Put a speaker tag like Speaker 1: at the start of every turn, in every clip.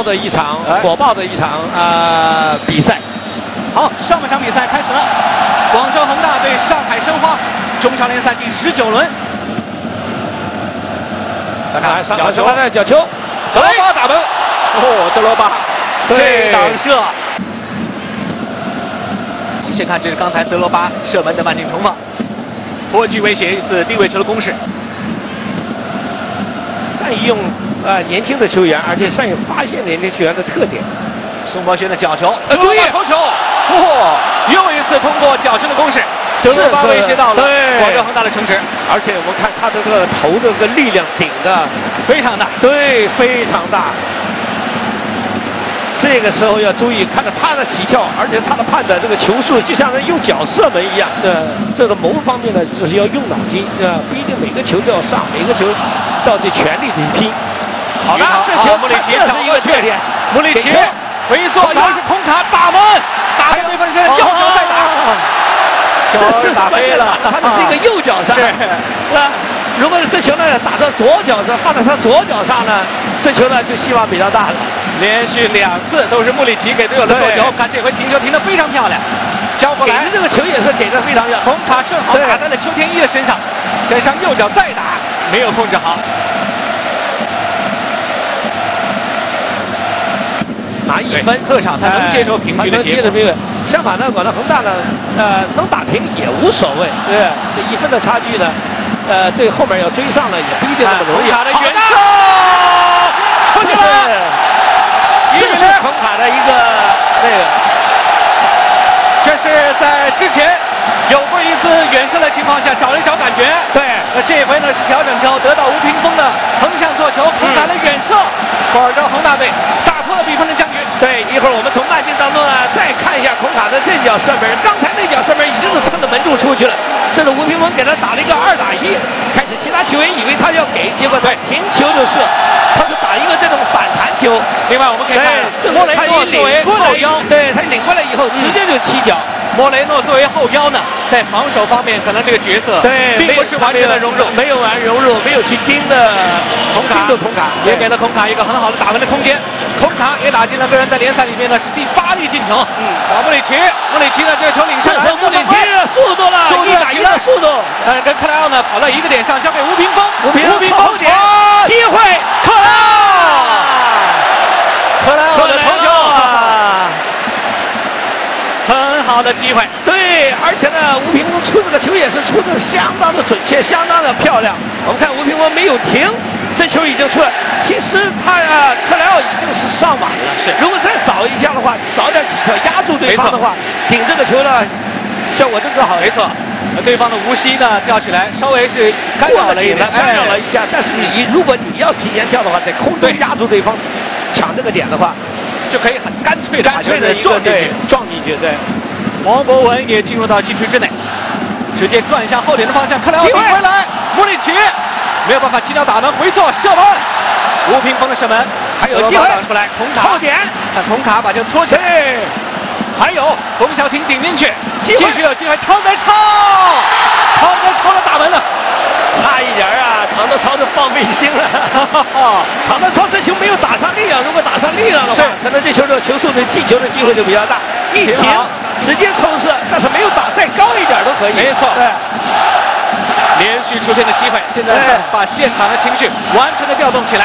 Speaker 1: 爆的一场火爆的一场比赛。
Speaker 2: 好，上半场比赛开始了，广州恒大对上海申花，中超联赛第19轮。
Speaker 1: 看上海申花的角球，
Speaker 2: 德罗巴打门，哦，德罗巴这挡射。我们先看这是刚才德罗巴射门的慢镜重放，颇具威胁一次低位球的攻势。
Speaker 1: 善于用年轻的球员，而且善于发现年轻球员的特点。
Speaker 2: 宋博轩的角球，注意头球，又一次通过角球的攻势，德罗巴威胁到了广州恒大的城池。
Speaker 1: 而且我们看他这个头这个力量顶的
Speaker 2: 非常大，
Speaker 1: 对，非常大。这个时候要注意，看到他的起跳，而且他的判断这个球速就像是用脚射门一样。这个谋方面呢，就是要用脑筋，不一定每个球都要上，每个球到这全力去拼。好的，这球
Speaker 2: 穆里奇
Speaker 1: 这是一个缺点。
Speaker 2: 穆里奇回缩，又是孔卡打门，打开对方的身，右脚再打，
Speaker 1: 这是打飞了，他们是一个右脚上，是吧？如果是这球呢打到左脚上，放在他左脚上呢，这球呢就希望比较大了。
Speaker 2: 连续2次都是穆里奇给队友的做球，看这回停球停得非常漂亮，交过来，
Speaker 1: 给的这个球也是给的非常漂亮。
Speaker 2: 孔卡顺好打在了邱天一的身上，跟上右脚再打，没有控制好。
Speaker 1: 拿1分，
Speaker 2: 客场他能接受平局的结果。
Speaker 1: 相反呢，广州恒大呢，能打平也无所谓。对，这1分的差距呢，对后面要追上呢，也不一定那么容易。
Speaker 2: 孔卡的远射，
Speaker 1: 这是孔卡的一个
Speaker 2: 这是在之前有过一次远射的情况下找了一找感觉。
Speaker 1: 对，
Speaker 2: 这回呢是调整之后得到吴屏峰的横向做球，孔卡的远射，广州恒大队打破了比分的僵局。
Speaker 1: 对，一会儿我们从慢镜当中呢再看一下孔卡的这脚射门，刚才那脚射门已经是蹭着门柱出去了，这是吴屏峰给他打了一个2打1，开始其他球员以为他要给，结果他停球就射，他是打一个这种反弹球。
Speaker 2: 另外我们可以看莫雷诺作为后腰，
Speaker 1: 对他领过来以后直接就起脚。
Speaker 2: 莫雷诺作为后腰呢，在防守方面可能这个角色并不是完全的融入，
Speaker 1: 没有去盯的孔卡，
Speaker 2: 也给了孔卡一个很好的打门的空间。孔卡也打进了个人在联赛里面呢是第8粒进球。穆里奇呢这个球领先，
Speaker 1: 这时候穆里奇速度了，1打1的速度，
Speaker 2: 但是跟克莱奥呢跑到一个点上，交给吴屏峰，
Speaker 1: 吴屏峰点机会，克莱奥的头球。
Speaker 2: 很好的机会，
Speaker 1: 对，而且呢，吴屏峰出这个球也是出的相当的准确，相当的漂亮。我们看吴屏峰没有停，这球已经出来。其实他克莱奥已经是上网了，
Speaker 2: 是。如
Speaker 1: 果再早一下的话，早点起跳压住对方的话，顶这个球呢，效果更好。
Speaker 2: 没错，对方的无锡呢跳起来稍微是干扰了一下，
Speaker 1: 但是如果你要提前跳的话，在空中压住对方，抢这个点的话。
Speaker 2: 就可以很干脆的
Speaker 1: 撞进去。对，
Speaker 2: 王博文也进入到禁区之内，直接转向后点的方向，克莱奥顶回来，穆里奇没有办法起脚打门回做射门，吴屏峰的射门还有机会打出来，孔卡
Speaker 1: 后点，
Speaker 2: 看孔卡把球搓起来，还有冯潇霆顶进去，继续有机会，唐德超的打门了。
Speaker 1: 差一点唐德超就放背心了。唐德超这球没有打上力量，如果打上力量的话，可能这球的球速对进球的机会就比较大。一停，直接抽射，但是没有打再高一点都可以。
Speaker 2: 没错，对。连续出现的机会，现在把现场的情绪完全的调动起来。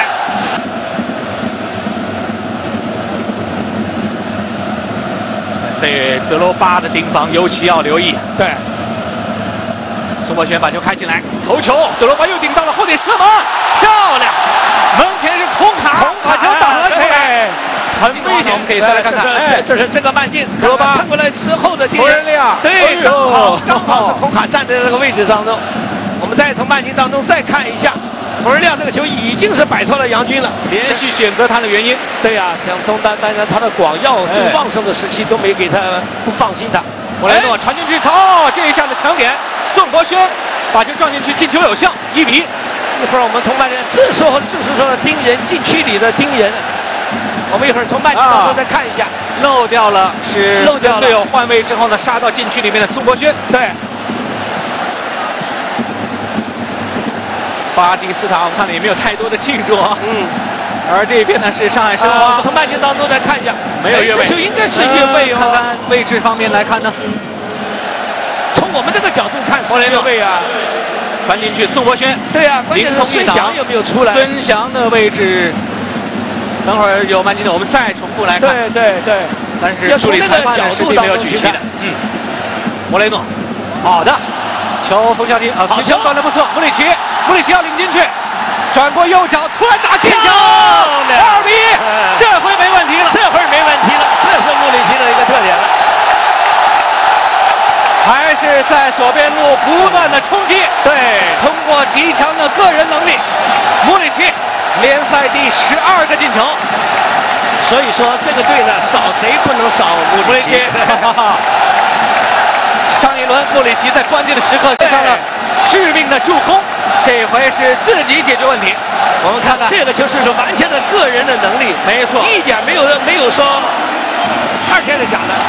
Speaker 2: 对德罗巴的盯防尤其要留意。
Speaker 1: 对。
Speaker 2: 宋博轩把球开进来，头球，德罗巴又顶到了后点射门，漂亮！门前是孔卡把球挡了出来，很危险。我们可以再来看看，
Speaker 1: 这是这个慢镜，德罗巴蹭过来之后的
Speaker 2: 佛人利亚，
Speaker 1: 对，刚好是孔卡站在这个位置当中。我们再从慢镜当中再看一下，佛人利亚这个球已经是摆脱了杨军了，
Speaker 2: 连续选择他的原因。
Speaker 1: 对呀，像中单，当然他的广药最旺盛的时期都没给他不放心他。
Speaker 2: 莫雷诺传进去，这一下的抢点，宋博轩把球撞进去，进球有效，1比1。
Speaker 1: 一会儿我们从慢镜，这时候就是说盯人，禁区里的盯人。我们一会儿从慢镜当中再看一下，
Speaker 2: 漏掉了队友换位之后呢，杀到禁区里面的宋博轩。
Speaker 1: 对。
Speaker 2: 巴蒂斯塔，我看了也没有太多的庆祝啊。 而这边呢是上海申花。
Speaker 1: 从慢镜当中再看一下，
Speaker 2: 没有越位，
Speaker 1: 这球应该是越位哦。
Speaker 2: 看看位置方面来看呢，
Speaker 1: 从我们这个角度看是越位啊。
Speaker 2: 传进去，宋博轩。
Speaker 1: 对啊，关键是孙祥有没有出来？
Speaker 2: 孙祥的位置，等会儿有慢镜头我们再重复来看。
Speaker 1: 对。
Speaker 2: 但是助理裁判是并没有举旗的。莫雷诺，好的，球冯潇霆啊，提球断得不错，穆里奇要领进去，转过右脚，突然打进球，2-1，这回没问题了，
Speaker 1: 这是穆里奇的一个特点了，
Speaker 2: 还是在左边路不断的冲击，
Speaker 1: 对，
Speaker 2: 通过极强的个人能力，穆里奇联赛第12个进球，
Speaker 1: 所以说这个队呢，少谁不能少穆里奇。
Speaker 2: 上一轮穆里奇在关键的时刻上了致命的助攻，这回是自己解决问题。我们看看
Speaker 1: 这个球是完全的个人的能力，
Speaker 2: 没错，
Speaker 1: 一点没有说二天的假的。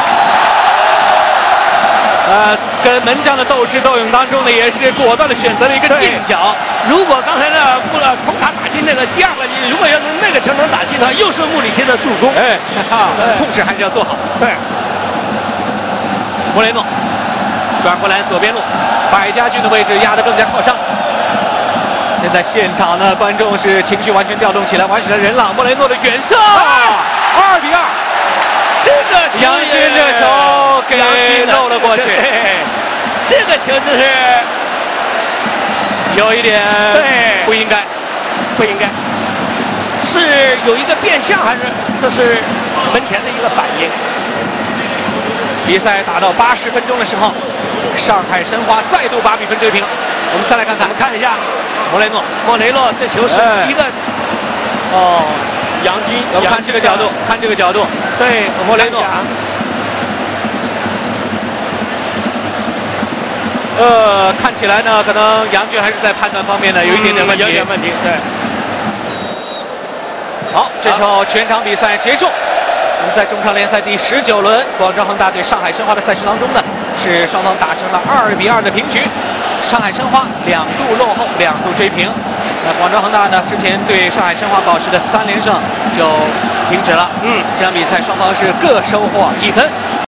Speaker 2: 跟门将的斗智斗勇当中呢，也是果断的选择了一个近角。
Speaker 1: 如果刚才呢孔卡打进那个第2个，如果要是那个球能打进的话，又是穆里奇的助攻。
Speaker 2: 控制还是要做好。
Speaker 1: 对，
Speaker 2: 莫雷诺转过来左边路，百家俊的位置压得更加靠上。现在现场呢，观众是情绪完全调动起来，完成了人浪。莫雷诺的远射，2-2。
Speaker 1: 这个
Speaker 2: 杨军这球给漏了过去，
Speaker 1: 这个球就是
Speaker 2: 有一点不应该，
Speaker 1: 是有一个变向还是这是门前的一个反应？
Speaker 2: 比赛打到80分钟的时候，上海申花再度把比分追平。我们再来看看，
Speaker 1: 我们看一下
Speaker 2: 莫雷诺
Speaker 1: 这球是一个杨军，
Speaker 2: 我们看这个角度，
Speaker 1: 对，
Speaker 2: 莫雷诺。看起来呢，可能杨军还是在判断方面呢有一点点问题，
Speaker 1: 对。
Speaker 2: 好，这时候全场比赛结束。我们在中超联赛第19轮，广州恒大对上海申花的赛事当中呢，是双方打成了2-2的平局。上海申花2度落后，2度追平。那广州恒大呢，之前对上海申花保持的3连胜就停止了。这场比赛双方是各收获1分。